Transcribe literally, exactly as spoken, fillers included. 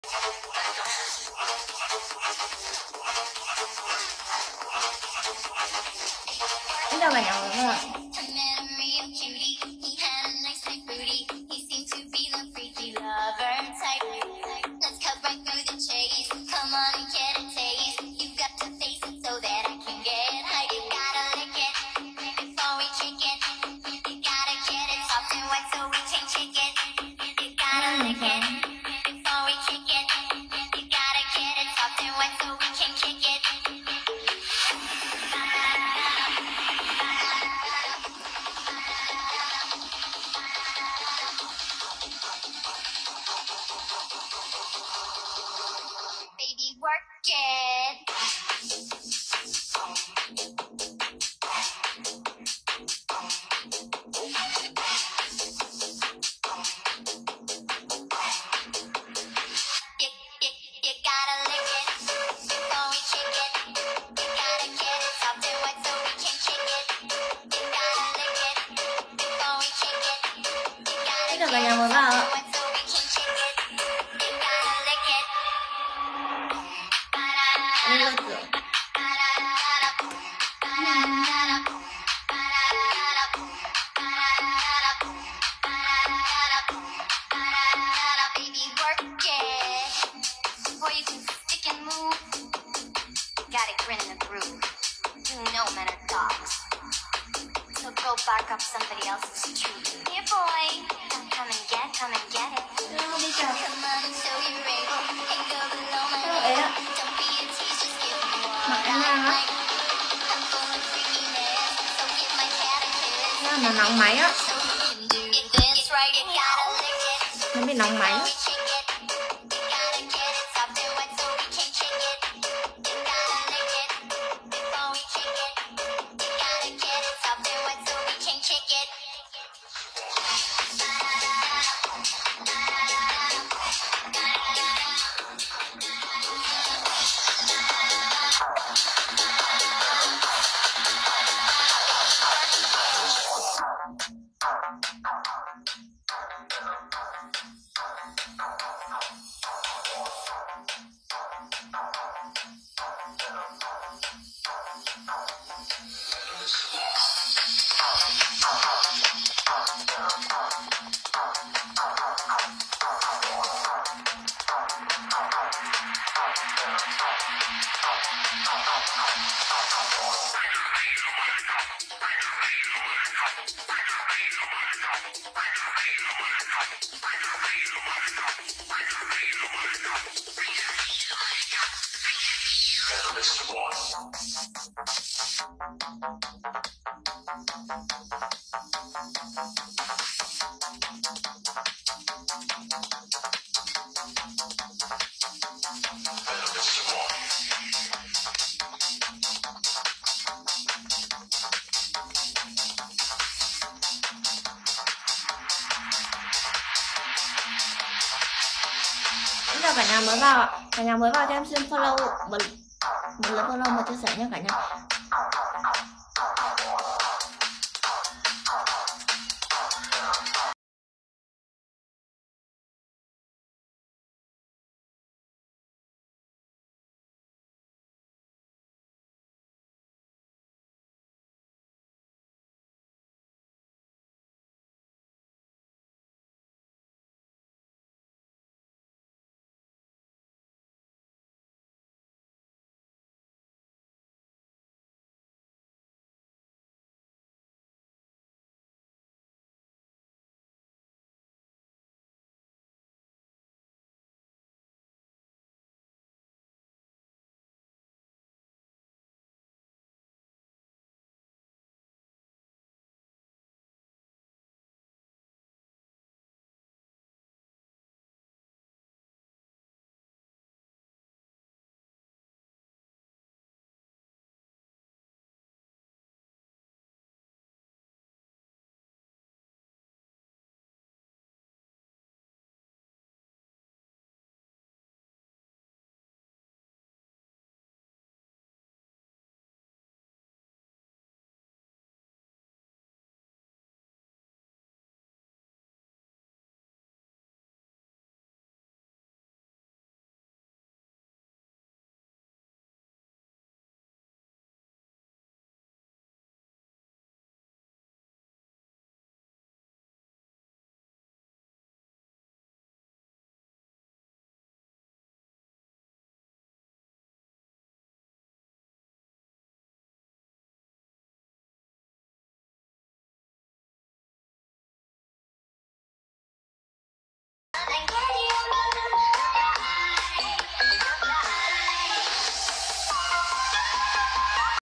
Xin chào cả nhà mọi người. Cả nhà mới vào ạ. Đây là cửa. Go bark up somebody else's tree. Here, boy. Come and get, come and get it. Đi chào. Hello ấy ạ. Mặc em đang á. Nó nóng máy á. Nó bị nóng máy. Xin chào cả nhà mới vào ạ. Cả nhà mới vào cho em xin follow một một lượt follow, một chia sẻ nha cả nhà.